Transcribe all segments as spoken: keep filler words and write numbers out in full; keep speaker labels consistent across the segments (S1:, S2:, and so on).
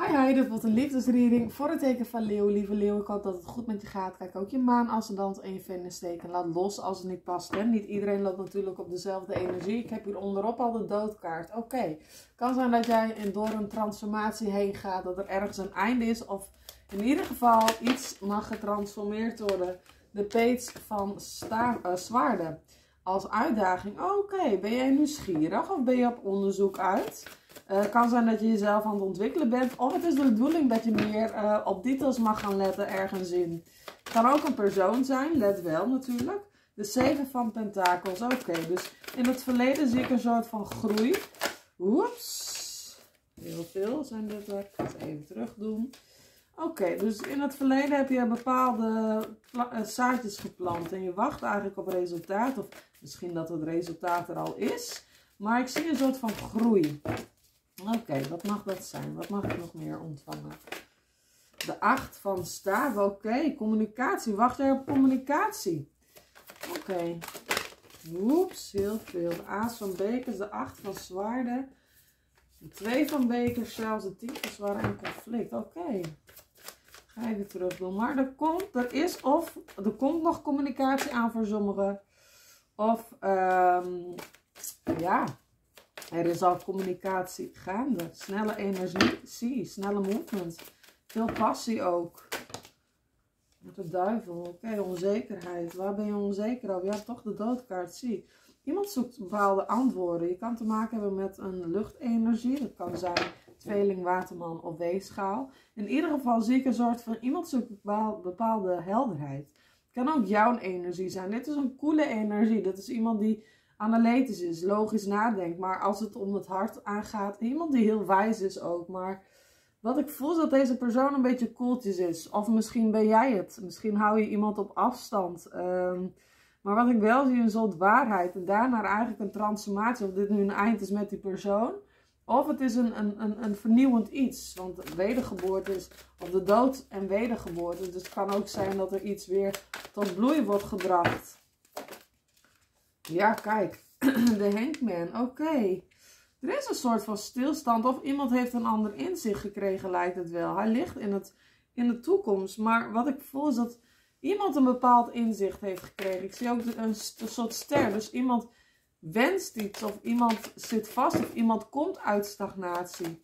S1: Hi hi, dit wordt een liefdesreading voor het teken van Leeuw. Lieve Leeuw, ik hoop dat het goed met je gaat. Kijk ook je maan, ascendant en je Venus teken. Laat los als het niet past. Hè? Niet iedereen loopt natuurlijk op dezelfde energie. Ik heb hier onderop al de doodkaart. Oké, okay. Kan zijn dat jij door een transformatie heen gaat. Dat er ergens een einde is. Of in ieder geval iets mag getransformeerd worden. De page van sta uh, zwaarden. Als uitdaging. Oké, okay. Ben jij nieuwsgierig of ben je op onderzoek uit? Het uh, kan zijn dat je jezelf aan het ontwikkelen bent. Of het is de bedoeling dat je meer uh, op details mag gaan letten ergens in. Het kan ook een persoon zijn. Let wel natuurlijk. De zeven van pentakels. Oké, okay, dus in het verleden zie ik een soort van groei. Oeps. Heel veel zijn dit er. Ik ga het even terug doen. Oké, okay, dus in het verleden heb je bepaalde uh, zaadjes geplant. En je wacht eigenlijk op resultaat. Of misschien dat het resultaat er al is. Maar ik zie een soort van groei. Oké, okay, wat mag dat zijn? Wat mag ik nog meer ontvangen? De acht van staven. Oké, okay. Communicatie. Wacht jij op communicatie? Oké. Okay. Oeps, heel veel. De aas van bekers, de acht van zwaarden. De twee van bekers, zelfs de tien van zwaarden en conflict. Oké. Okay. Ga even terug doen. Maar er komt, er is of, er komt nog communicatie aan voor sommigen. Of, um, ja... Er is al communicatie gaande. Snelle energie, snelle movement. Veel passie ook. Met de duivel. Oké, okay, onzekerheid. Waar ben je onzeker over? Ja, toch de doodkaart. Zie. Iemand zoekt bepaalde antwoorden. Je kan te maken hebben met een luchtenergie. Dat kan zijn tweeling, waterman of weegschaal. In ieder geval zie ik een soort van... Iemand zoekt bepaalde helderheid. Het kan ook jouw energie zijn. Dit is een coole energie. Dat is iemand die... analytisch is, logisch nadenkt, maar als het om het hart aangaat, iemand die heel wijs is ook, maar wat ik voel is dat deze persoon een beetje koeltjes is, of misschien ben jij het, misschien hou je iemand op afstand, um, maar wat ik wel zie, een soort waarheid en daarna eigenlijk een transformatie, of dit nu een eind is met die persoon, of het is een, een, een, een vernieuwend iets, want wedergeboorte is, of de dood en wedergeboorte, dus het kan ook zijn dat er iets weer tot bloei wordt gebracht. Ja, kijk. De Hangman. Oké. Okay. Er is een soort van stilstand. Of iemand heeft een ander inzicht gekregen, lijkt het wel. Hij ligt in, het, in de toekomst. Maar wat ik voel is dat iemand een bepaald inzicht heeft gekregen. Ik zie ook een, een soort ster. Dus iemand wenst iets. Of iemand zit vast. Of iemand komt uit stagnatie.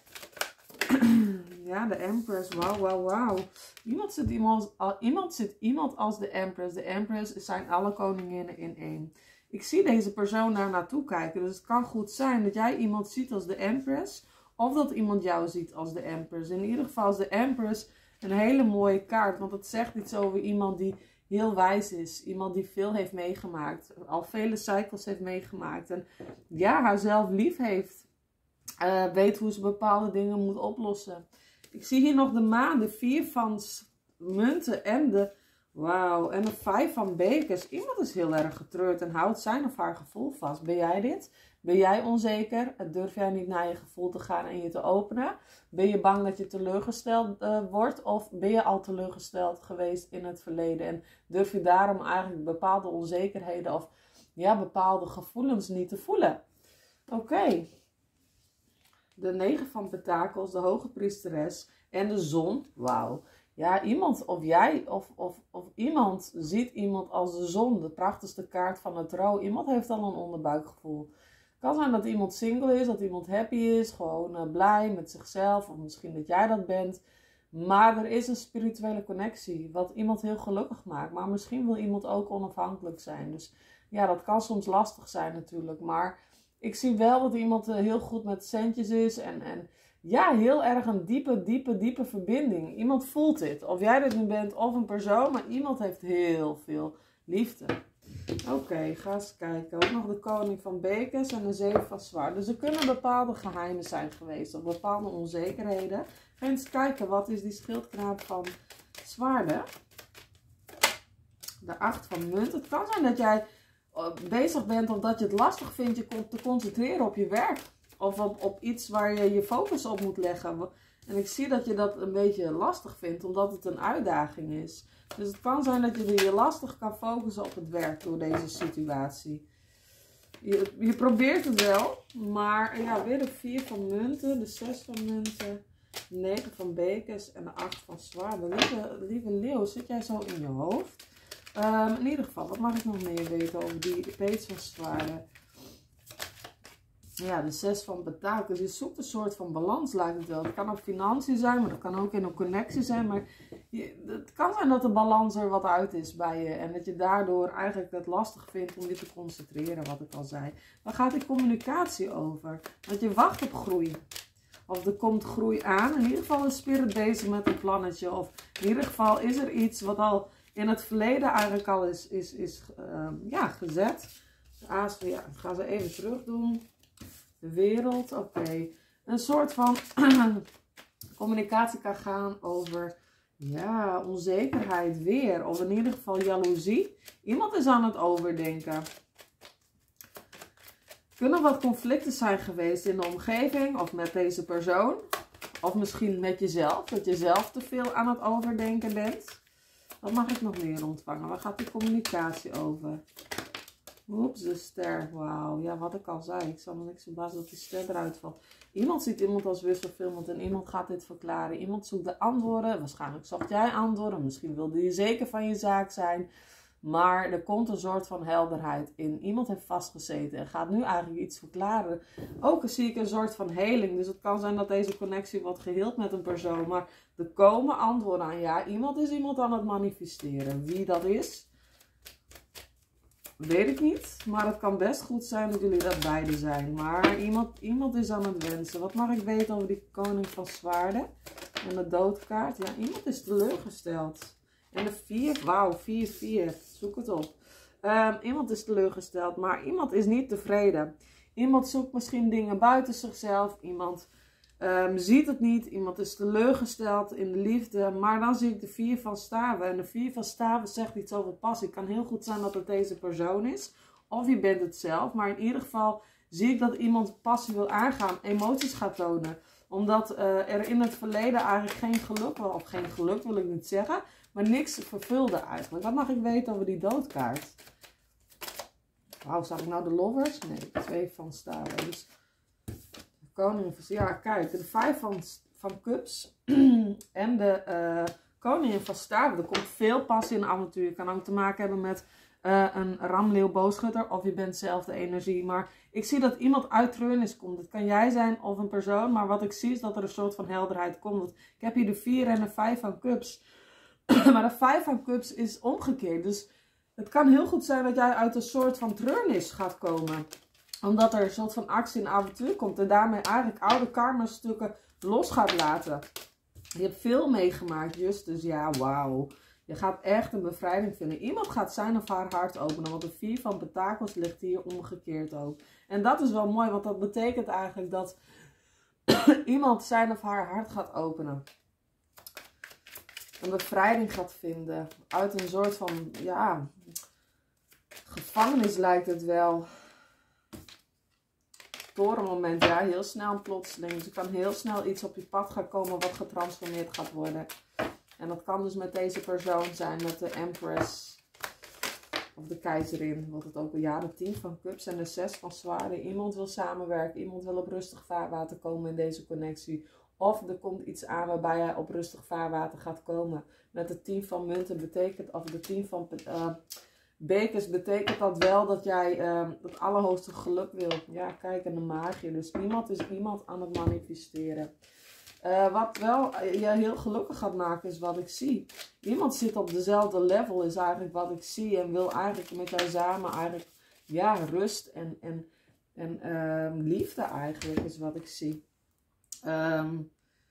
S1: Ja, de Empress. Wauw, wauw, wauw. Iemand zit iemand, iemand zit iemand als de Empress. De Empress zijn alle koninginnen in één. Ik zie deze persoon daar naartoe kijken. Dus het kan goed zijn dat jij iemand ziet als de Empress. Of dat iemand jou ziet als de Empress. In ieder geval is de Empress een hele mooie kaart. Want het zegt iets over iemand die heel wijs is. Iemand die veel heeft meegemaakt. Al vele cycles heeft meegemaakt. En ja, haarzelf lief heeft. Uh, weet hoe ze bepaalde dingen moet oplossen. Ik zie hier nog de maan, de vier van munten en de, wauw, en de vijf van bekers. Iemand is heel erg getreurd en houdt zijn of haar gevoel vast. Ben jij dit? Ben jij onzeker? Durf jij niet naar je gevoel te gaan en je te openen? Ben je bang dat je teleurgesteld uh, wordt? Of ben je al teleurgesteld geweest in het verleden? En durf je daarom eigenlijk bepaalde onzekerheden of ja, bepaalde gevoelens niet te voelen? Oké. Okay. De negen van pentakels, de hoge priesteres en de zon. Wauw. Ja, iemand of jij of, of, of iemand ziet iemand als de zon. De prachtigste kaart van het tarot. Iemand heeft al een onderbuikgevoel. Het kan zijn dat iemand single is, dat iemand happy is. Gewoon uh, blij met zichzelf. Of misschien dat jij dat bent. Maar er is een spirituele connectie. Wat iemand heel gelukkig maakt. Maar misschien wil iemand ook onafhankelijk zijn. Dus ja, dat kan soms lastig zijn natuurlijk. Maar... ik zie wel dat iemand heel goed met centjes is. En, en ja, heel erg een diepe, diepe, diepe verbinding. Iemand voelt dit. Of jij dit nu bent of een persoon. Maar iemand heeft heel veel liefde. Oké, okay, ga eens kijken. Ook nog de koning van bekers en de zeven van zwaard. Dus er kunnen bepaalde geheimen zijn geweest. Of bepaalde onzekerheden. Ga eens kijken. Wat is die schildknaap van zwaarden? De acht van munt. Het kan zijn dat jij... bezig bent of dat je het lastig vindt je te concentreren op je werk. Of op, op iets waar je je focus op moet leggen. En ik zie dat je dat een beetje lastig vindt omdat het een uitdaging is. Dus het kan zijn dat je je lastig kan focussen op het werk door deze situatie. Je, je probeert het wel, maar ja, weer de vier van munten, de zes van munten negen van bekens en de acht van zwaarden. Lieve, lieve leeuw, zit jij zo in je hoofd? Um, in ieder geval, wat mag ik nog meer weten over die page van zwaarden? Ja, de zes van pentakels. Je zoekt een soort van balans, lijkt het wel. Het kan op financiën zijn, maar dat kan ook in een connectie zijn. Maar je, het kan zijn dat de balans er wat uit is bij je. En dat je daardoor eigenlijk het lastig vindt om je te concentreren, wat ik al zei. Waar gaat die communicatie over? Want je wacht op groei. Of er komt groei aan. In ieder geval is spirit bezig met een plannetje. Of in ieder geval is er iets wat al in het verleden eigenlijk al is, is, is uh, ja, gezet. De aas, ja, ik ga ze even terug doen. De wereld, oké. Okay. Een soort van communicatie kan gaan over ja, onzekerheid weer. Of in ieder geval jaloezie. Iemand is aan het overdenken. Kunnen wat conflicten zijn geweest in de omgeving of met deze persoon. Of misschien met jezelf. Dat je zelf te veel aan het overdenken bent. Wat mag ik nog meer ontvangen? Waar gaat die communicatie over? Oeps, de ster. Wauw. Ja, wat ik al zei. Ik zal me niks verbazen dat die ster eruit valt. Iemand ziet iemand als wisselfilmend en iemand gaat dit verklaren. Iemand zoekt de antwoorden. Waarschijnlijk zocht jij antwoorden. Misschien wilde je zeker van je zaak zijn. Maar er komt een soort van helderheid in. Iemand heeft vastgezeten en gaat nu eigenlijk iets verklaren. Ook zie ik een soort van heling. Dus het kan zijn dat deze connectie wordt geheeld met een persoon. Maar er komen antwoorden aan. Ja, iemand is iemand aan het manifesteren. Wie dat is, weet ik niet. Maar het kan best goed zijn dat jullie dat beide zijn. Maar iemand, iemand is aan het wensen. Wat mag ik weten over die koning van zwaarden? En de doodkaart. Ja, iemand is teleurgesteld. En de vier, wauw, vier, vier. Zoek het op. Um, iemand is teleurgesteld, maar iemand is niet tevreden. Iemand zoekt misschien dingen buiten zichzelf. Iemand um, ziet het niet. Iemand is teleurgesteld in de liefde. Maar dan zie ik de vier van staven. En de vier van staven zegt iets over passie. Het kan heel goed zijn dat het deze persoon is. Of je bent het zelf. Maar in ieder geval zie ik dat iemand passie wil aangaan. Emoties gaat tonen. Omdat uh, er in het verleden eigenlijk geen geluk was. Of geen geluk wil ik niet zeggen. Maar niks vervulde eigenlijk. Wat mag ik weten over die doodkaart? Wauw, zag ik nou de lovers? Nee, twee van staven. Dus de koningin van... Ja, kijk, de vijf van, van cups en de uh, koningin van staven. Er komt veel passie in avontuur. Je kan ook te maken hebben met uh, een ramleeuw boogschutter. Of je bent zelf de energie. Maar ik zie dat iemand uit treurnis komt. Het kan jij zijn of een persoon. Maar wat ik zie is dat er een soort van helderheid komt. Ik heb hier de vier en de vijf van cups. Maar de vijf van cups is omgekeerd. Dus het kan heel goed zijn dat jij uit een soort van treurnis gaat komen. Omdat er een soort van actie en avontuur komt. En daarmee eigenlijk oude karma stukken los gaat laten. Je hebt veel meegemaakt, just. Dus ja, wauw. Je gaat echt een bevrijding vinden. Iemand gaat zijn of haar hart openen. Want de vier van pentakels ligt hier omgekeerd ook. En dat is wel mooi. Want dat betekent eigenlijk dat iemand zijn of haar hart gaat openen. Een bevrijding gaat vinden. Uit een soort van, ja, gevangenis lijkt het wel. Torenmoment, ja, heel snel en plotseling. Dus er kan heel snel iets op je pad gaan komen wat getransformeerd gaat worden. En dat kan dus met deze persoon zijn, met de Empress. Of de keizerin, wordt het ook een jaar de tien van cups en de zes van zwaarden. Iemand wil samenwerken, iemand wil op rustig vaarwater komen in deze connectie. Of er komt iets aan waarbij jij op rustig vaarwater gaat komen. Met de tien van munten betekent, of de tien van uh, bekers betekent dat wel dat jij uh, het allerhoogste geluk wil. Ja, kijk, en de magie. Dus iemand is iemand aan het manifesteren. Uh, wat wel je heel gelukkig gaat maken is wat ik zie. Iemand zit op dezelfde level is eigenlijk wat ik zie. En wil eigenlijk met jou samen eigenlijk, ja, rust en, en, en uh, liefde eigenlijk is wat ik zie. Um,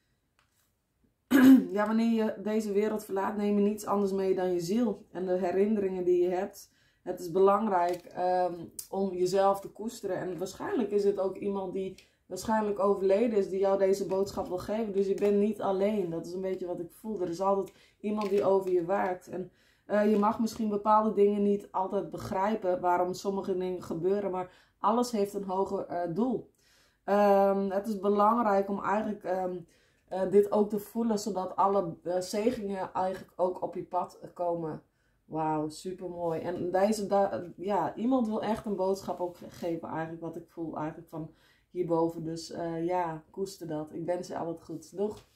S1: ja, wanneer je deze wereld verlaat, neem je niets anders mee dan je ziel. En de herinneringen die je hebt. Het is belangrijk um, om jezelf te koesteren. En waarschijnlijk is het ook iemand die waarschijnlijk overleden is, die jou deze boodschap wil geven. Dus je bent niet alleen. Dat is een beetje wat ik voel. Er is altijd iemand die over je waakt. En uh, je mag misschien bepaalde dingen niet altijd begrijpen, waarom sommige dingen gebeuren. Maar alles heeft een hoger uh, doel. Um, het is belangrijk om eigenlijk um, uh, dit ook te voelen, zodat alle uh, zegeningen eigenlijk ook op je pad komen. Wauw, super mooi. En deze, da ja, iemand wil echt een boodschap ook geven, eigenlijk wat ik voel, eigenlijk van hierboven. Dus uh, ja, koester dat. Ik wens je al het goed. Doeg!